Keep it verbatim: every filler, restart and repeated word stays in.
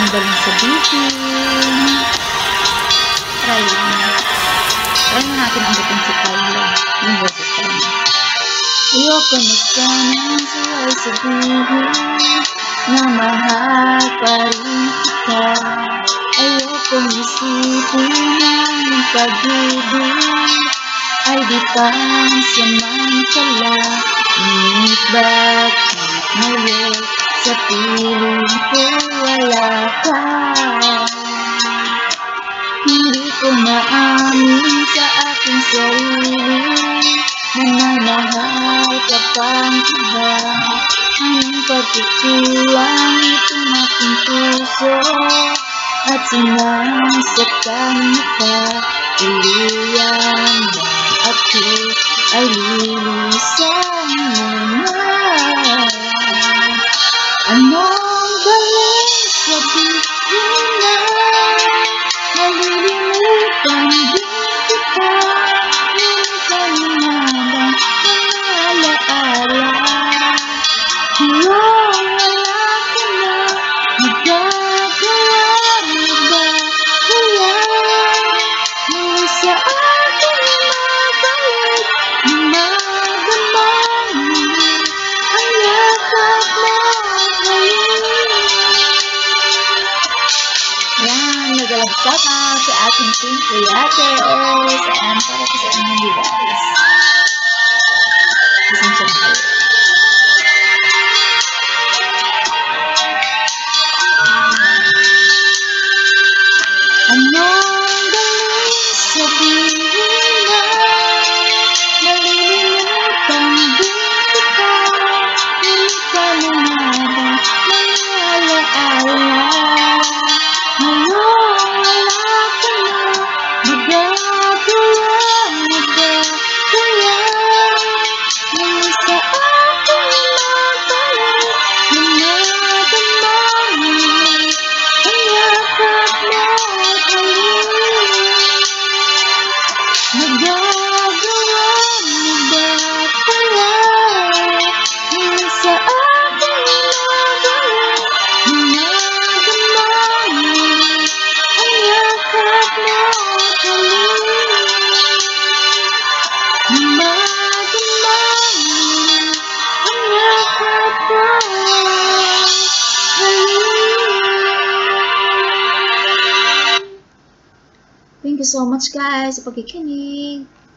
daling sabihin. Try lang. Try na natin ang buting si Kyla. Yung boses pa lang. Ayoko na sanang sa'yo'y sabihin na mahal pa rin kita. Ayokong isipin ang pag-ibig ay di pansamantala. Ngunit bakit ngayon sa piling ko wala ka? Hindi ko maamin sa aking sarili na nanahal ka pang iba. Anong pagkukulang itong aking puso at sinasaktan ka? Tuluyan na ako ay lilisan mo na. Anong galing sabihin na nalilimutan din kita? Yung kanina bang alaala? Ngayon wala ka na, magagawa mo ba kaya? Muli sa akin mabalik na madamang muli ang yakap mo ngayon. Yan, nagalagsak na sa ating team Kuyates. Ayan, para po sa inyong device. Pasensya na kayo. Anong galing sabihin na nalilimutan din kita? Hindi ka na nga ba nangalaala? Ngayon wala ka na, magagawa mo ba kaya? Muli sa aking mabalik na madamang muli ang yakap mo ngayon. Magagawa mo ba kaya? Muli sa aking mabalik na madamang muli ang yakap mo ngayon. Madamang muli ang yakap mo ngayon. Thank you so much guys sa pagkikinig.